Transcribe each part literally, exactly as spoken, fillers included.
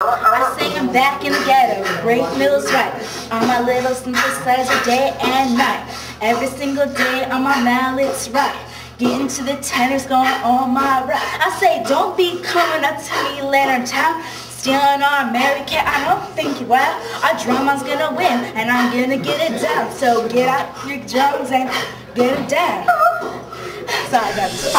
I sing them back in the ghetto, great Mills right. On my little synthesizer day and night. Every single day on my mallets right. Getting to the tenors going on my right. I say don't be coming up to me later in town. Stealing our American, I don't think you will. Our drummer's gonna win and I'm gonna get it down. So get out your drums and get it down. Sorry guys.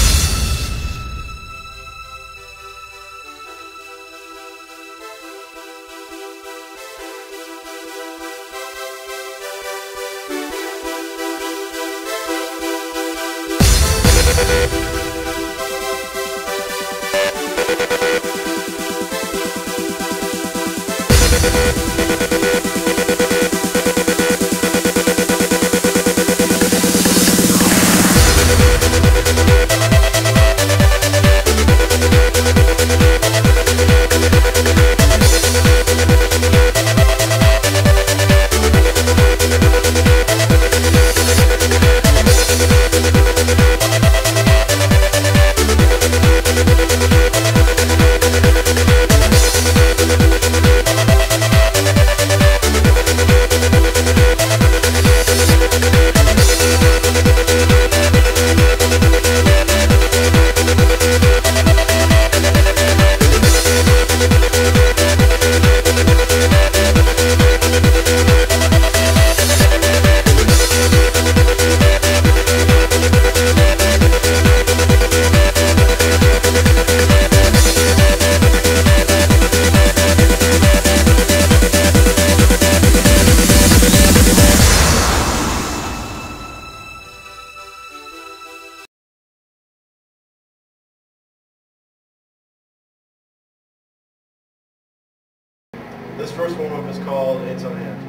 This first warm-up is called It's on Hand.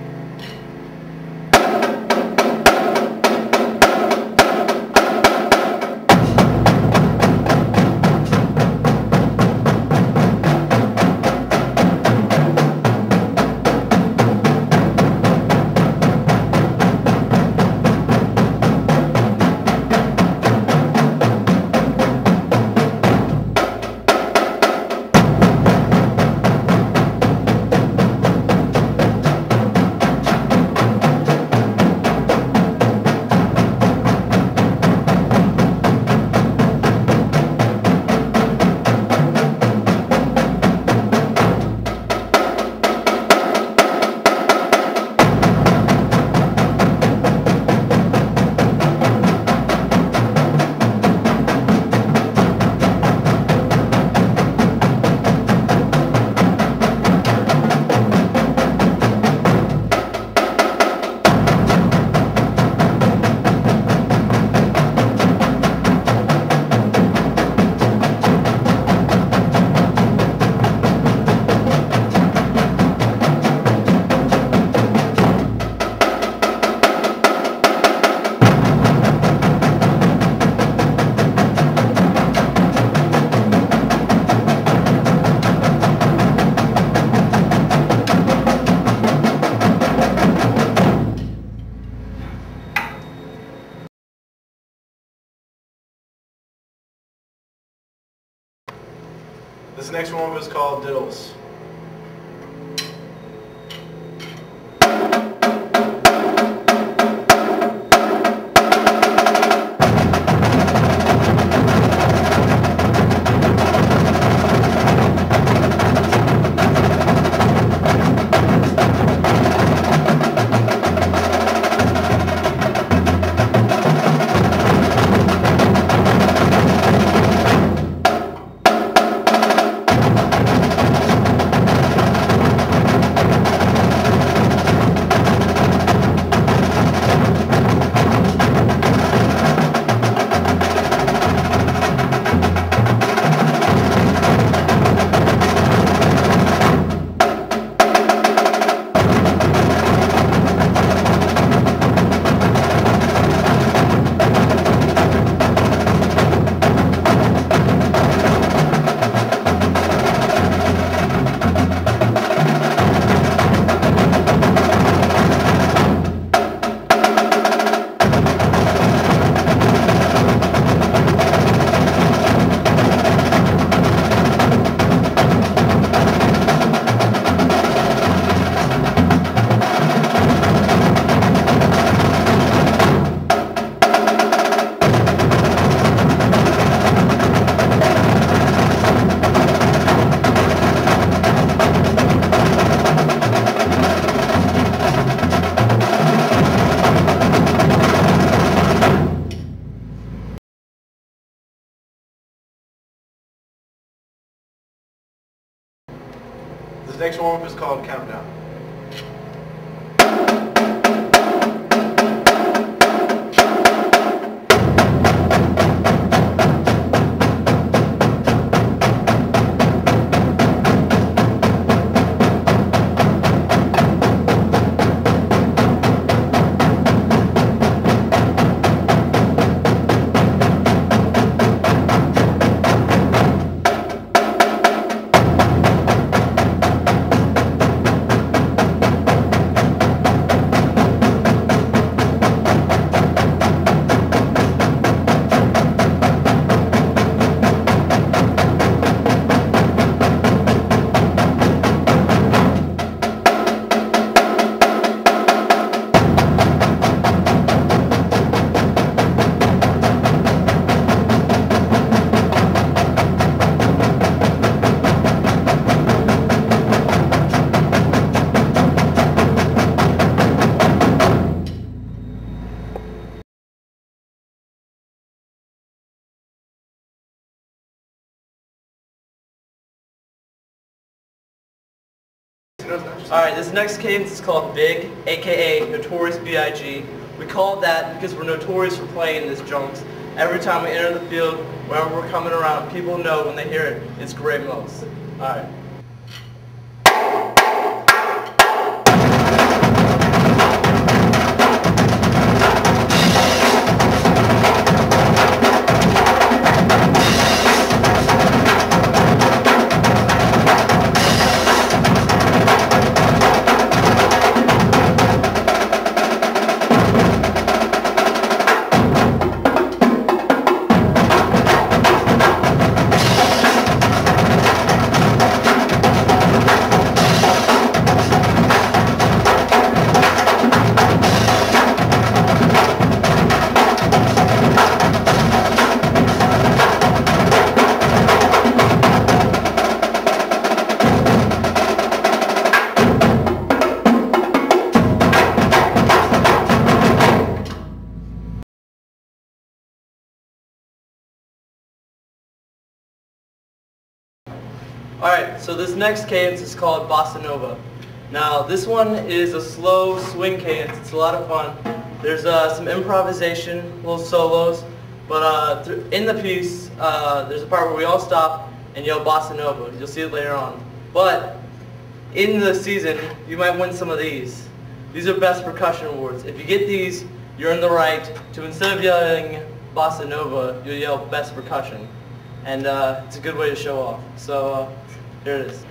This next one is called Diddles. This next warm-up is called Countdown. Alright, this next cadence is called Big, aka Notorious B I G. We call it that because we're notorious for playing this junks. Every time we enter the field, wherever we're coming around, people know when they hear it, it's Great Mills. Alright. Alright, so this next cadence is called Bossa Nova. Now, this one is a slow swing cadence. It's a lot of fun. There's uh, some improvisation, little solos, but uh, th in the piece, uh, there's a part where we all stop and yell Bossa Nova. You'll see it later on. But in the season, you might win some of these. These are Best Percussion Awards. If you get these, you're in the right to, instead of yelling Bossa Nova, you'll yell Best Percussion. And uh, it's a good way to show off. So uh, here it is.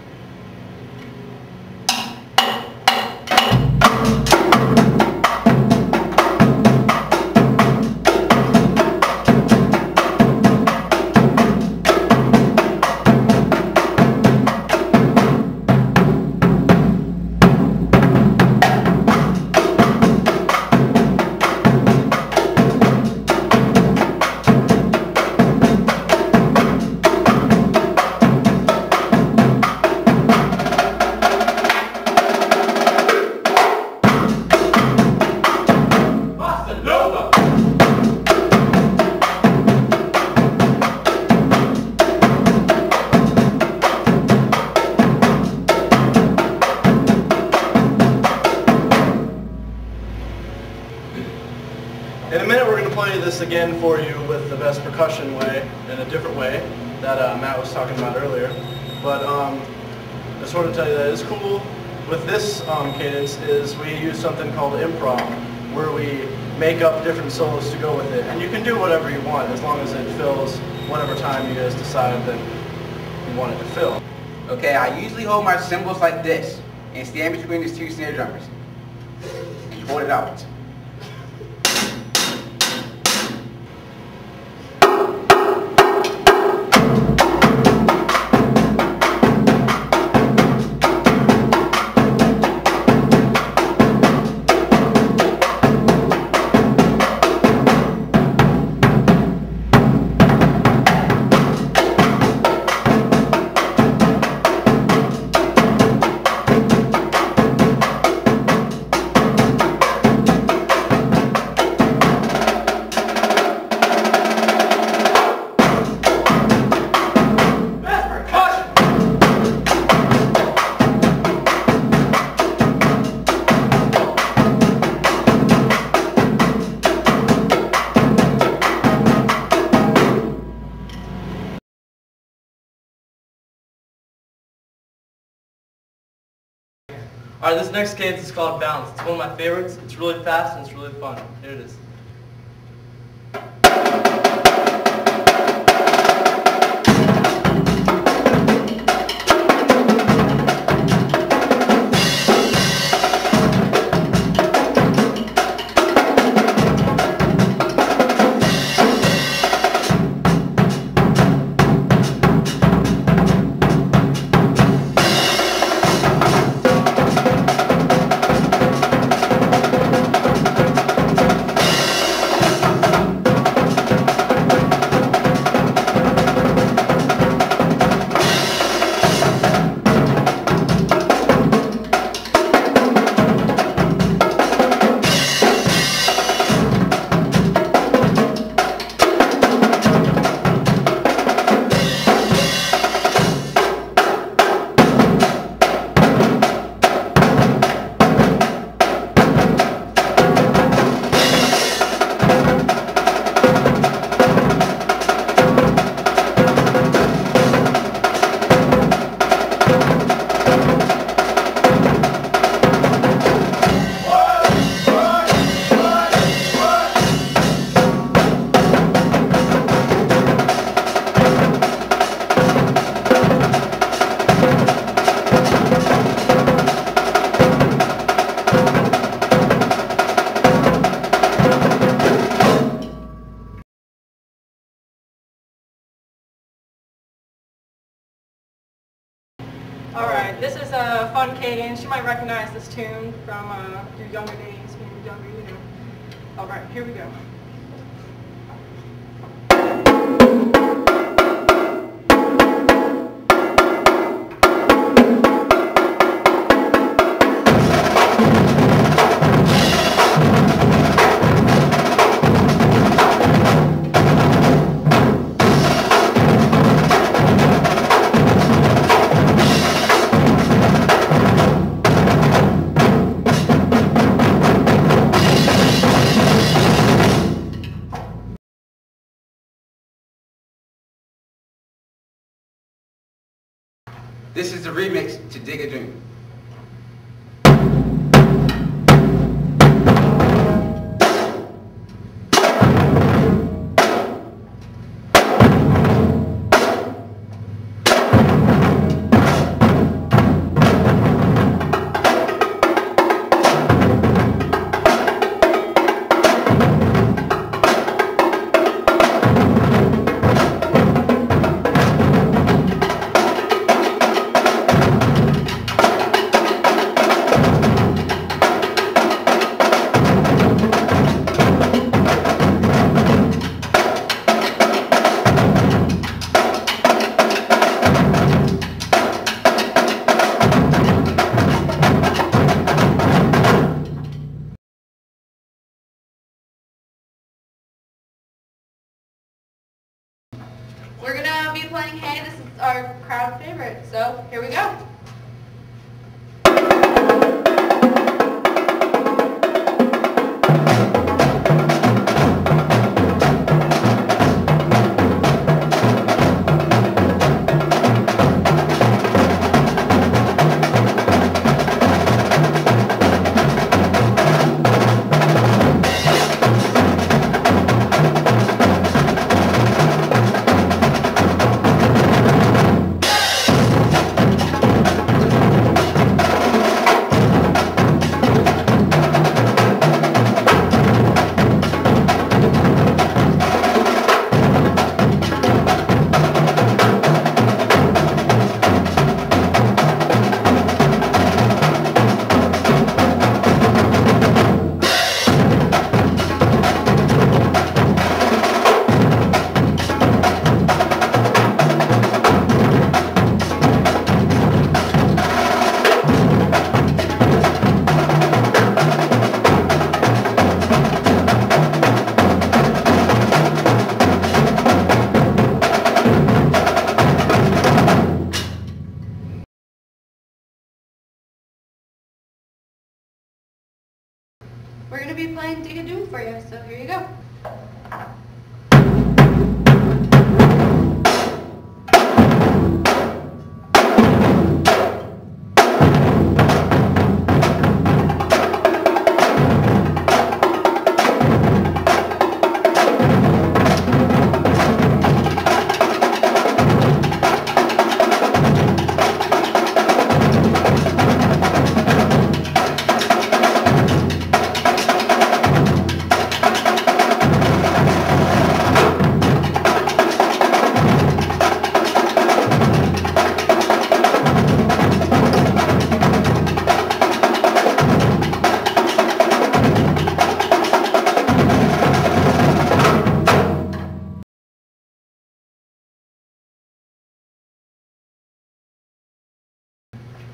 In a minute we're going to play this again for you with the best percussion way, in a different way that uh, Matt was talking about earlier. But um, I just want to tell you that it's cool with this um, cadence is we use something called improv, where we make up different solos to go with it. And you can do whatever you want as long as it fills whatever time you guys decide that you want it to fill. Okay, I usually hold my cymbals like this and stand between these two snare drummers. And you hold it out. Alright, this next cadence is called Bounce. It's one of my favorites. It's really fast and it's really fun. Here it is. Alright, this is a fun cadence. You might recognize this tune from uh, your younger days when you were younger, you know. Alright, here we go. This is the remix to Dig a Dream. We're gonna be playing Hey. This is our crowd favorite, so here we go. We're going to be playing Dig a Doom for you, so here you go.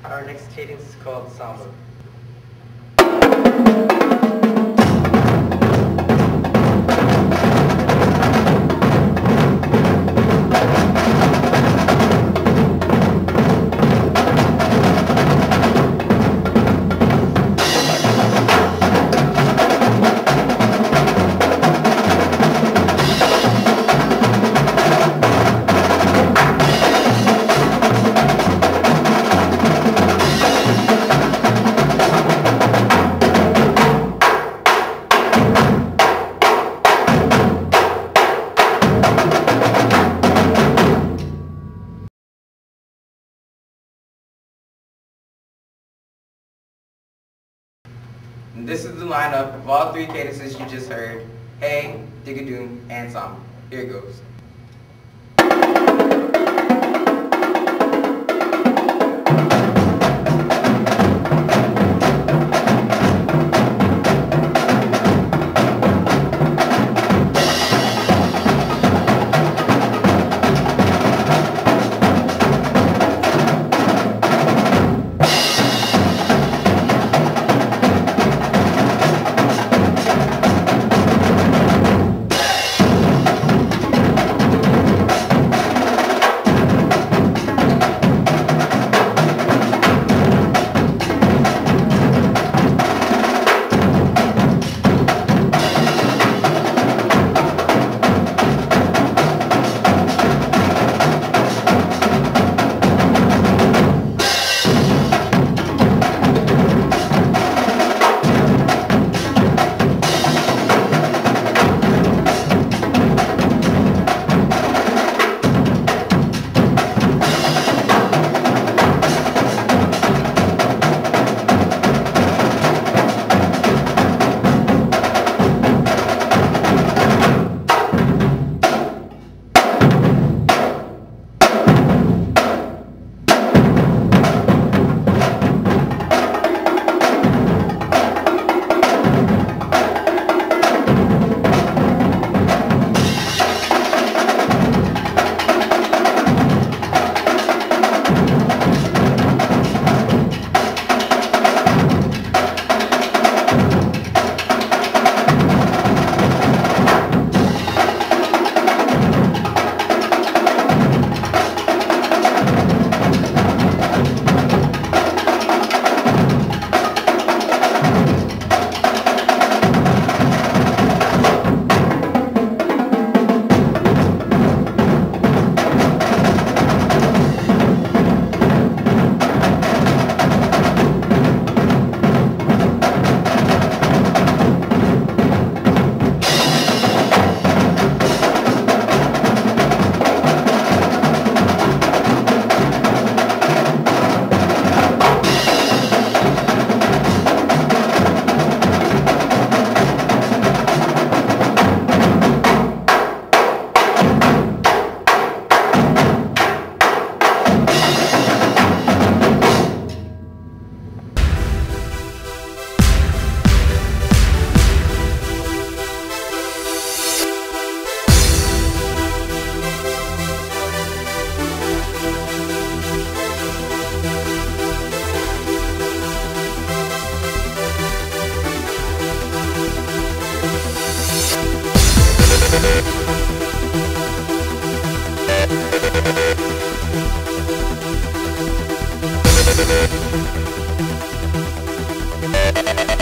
Our next cadence is called Samba. And this is the lineup of all three cadences you just heard: Hey, Dig-a-Doom, and Samba. Here it goes. Thank you.